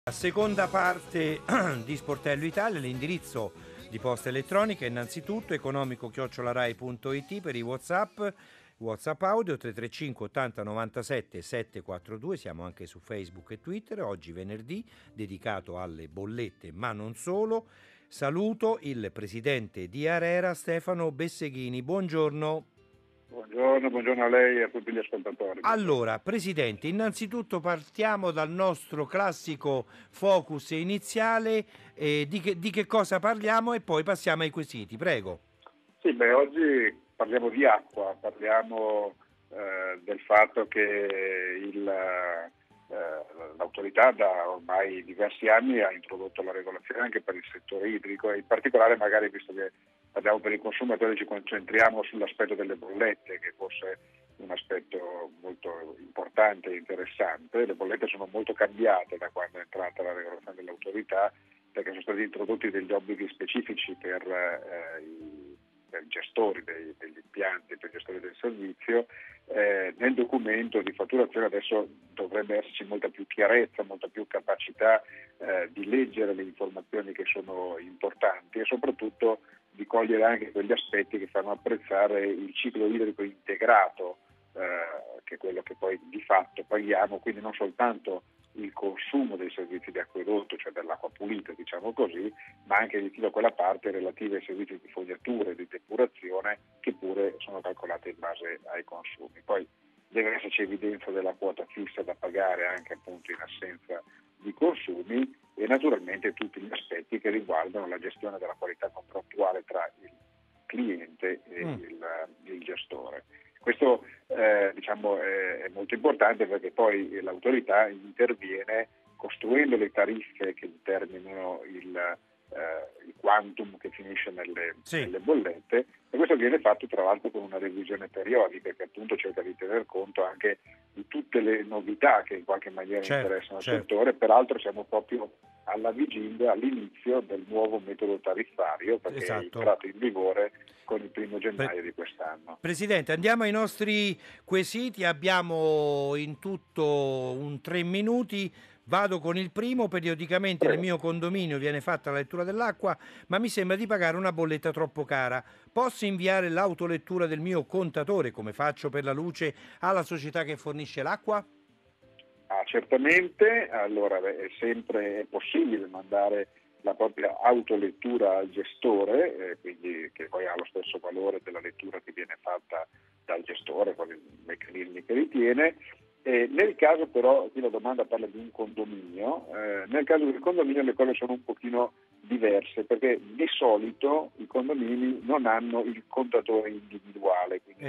La seconda parte di Sportello Italia, l'indirizzo di posta elettronica innanzitutto economico@rai.it per i WhatsApp audio 335 80 97 742, siamo anche su Facebook e Twitter. Oggi venerdì dedicato alle bollette, ma non solo. Saluto il presidente di ARERA Stefano Besseghini. Buongiorno. Buongiorno a lei e a tutti gli ascoltatori. Allora, Presidente, innanzitutto partiamo dal nostro classico focus iniziale, di che cosa parliamo e poi passiamo ai quesiti, prego. Sì, oggi parliamo di acqua, parliamo del fatto che l'autorità da ormai diversi anni ha introdotto la regolazione anche per il settore idrico e in particolare, magari visto che parliamo per i consumatori, ci concentriamo sull'aspetto delle bollette, che forse è un aspetto molto importante e interessante. Le bollette sono molto cambiate da quando è entrata la regolazione dell'autorità, perché sono stati introdotti degli obblighi specifici per i gestori degli impianti, per i gestori del servizio. Nel documento di fatturazione adesso dovrebbe esserci molta più chiarezza, molta più capacità di leggere le informazioni che sono importanti e soprattutto di cogliere anche quegli aspetti che fanno apprezzare il ciclo idrico integrato, che è quello che poi di fatto paghiamo, quindi non soltanto il consumo dei servizi di acquedotto, cioè dell'acqua pulita, diciamo così, ma anche di tutta quella parte relativa ai servizi di fognatura e di depurazione, che pure sono calcolate in base ai consumi. Poi deve esserci evidenza della quota fissa da pagare anche appunto in assenza di consumi e naturalmente tutti gli aspetti che riguardano la gestione della qualità contrattuale tra il cliente e il gestore. Questo è molto importante perché poi l'autorità interviene costruendo le tariffe che determinano il quantum che finisce nelle bollette, e questo viene fatto tra l'altro con una revisione periodica che appunto cerca di tener conto anche di tutte le novità che in qualche maniera interessano il settore. Peraltro siamo proprio alla vigilia, all'inizio del nuovo metodo tariffario, perché è entrato in vigore con il 1° gennaio di quest'anno. Presidente, andiamo ai nostri quesiti, abbiamo in tutto 3 minuti. Vado con il primo. Periodicamente nel mio condominio viene fatta la lettura dell'acqua, ma mi sembra di pagare una bolletta troppo cara. Posso inviare l'autolettura del mio contatore, come faccio per la luce, alla società che fornisce l'acqua? Certamente, allora è sempre possibile mandare la propria autolettura al gestore, quindi che poi ha lo stesso valore della lettura che viene fatta dal gestore con i meccanismi che ritiene. Nel caso però, qui la domanda parla di un condominio, nel caso del condominio le cose sono un pochino diverse, perché di solito i condomini non hanno il contatore individuale, quindi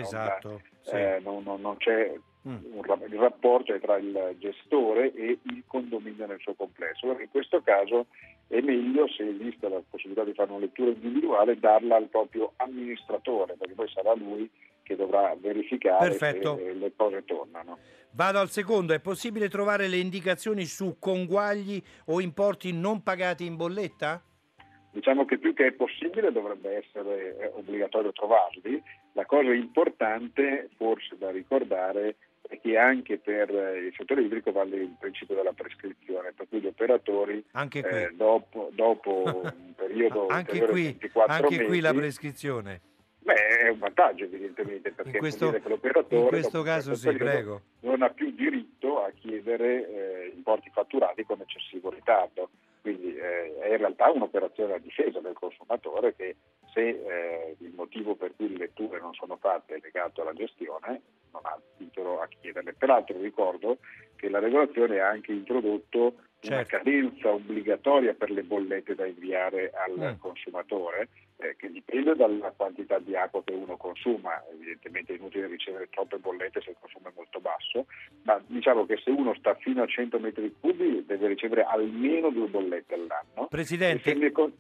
non c'è il rapporto tra il gestore e il condominio nel suo complesso. Allora, in questo caso è meglio, se esiste la possibilità di fare una lettura individuale, darla al proprio amministratore, perché poi sarà lui che dovrà verificare se le cose tornano. Vado al secondo. È possibile trovare le indicazioni su conguagli o importi non pagati in bolletta? Diciamo che più che è possibile dovrebbe essere obbligatorio trovarli. La cosa importante forse da ricordare è che anche per il settore idrico vale il principio della prescrizione, per cui gli operatori dopo un periodo ulteriore di 24 mesi... Anche qui la prescrizione. È un vantaggio evidentemente, perché vuol dire che l'operatore in questo caso prego. Non ha più diritto a chiedere importi fatturati con eccessivo ritardo. Quindi è in realtà un'operazione a difesa del consumatore che, se il motivo per cui le letture non sono fatte è legato alla gestione, non ha titolo a chiederle. Peraltro ricordo che la regolazione ha anche introdotto una cadenza obbligatoria per le bollette da inviare al consumatore, che dipende dalla quantità di acqua che uno consuma. Evidentemente è inutile ricevere troppe bollette se il consumo è molto basso, ma diciamo che se uno sta fino a 100 metri cubi deve ricevere almeno 2 bollette all'anno. Presidente,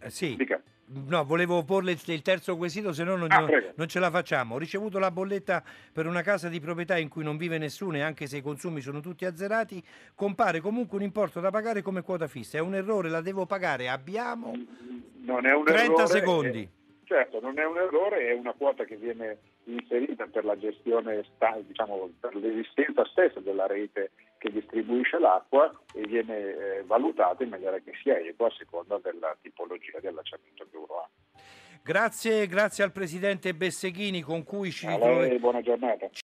no, volevo porle il terzo quesito, se no non ce la facciamo. Ho ricevuto la bolletta per una casa di proprietà in cui non vive nessuno, e anche se i consumi sono tutti azzerati, compare comunque un importo da pagare come quota fissa. È un errore? La devo pagare? Abbiamo non è un 30 errore, secondi. Certo, non è un errore, è una quota che viene inserita per la gestione, per l'esistenza stessa della rete che distribuisce l'acqua e viene valutata in maniera che sia equa a seconda della tipologia di allacciamento che uno ha. Grazie al Presidente Besseghini con cui A lei buona giornata.